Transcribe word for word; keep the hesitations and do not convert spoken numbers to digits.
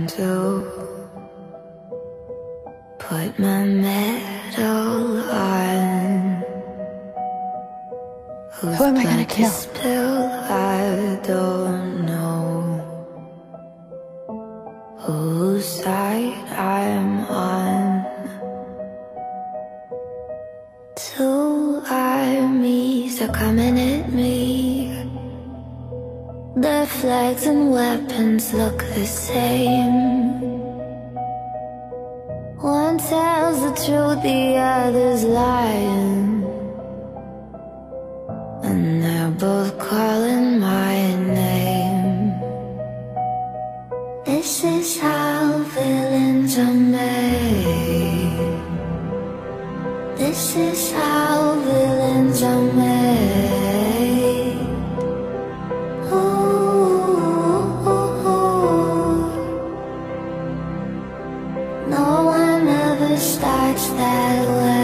to put my medal on. Whose Who am I gonna blood to kill? spill, I don't know. Whose side I'm on. Two armies are coming at me. Their flags and weapons look the same. One tells the truth, the other's lying. And they're both calling my name. This is how villains are made. This is how villains are made. Ooh, ooh, ooh. No one ever starts that way.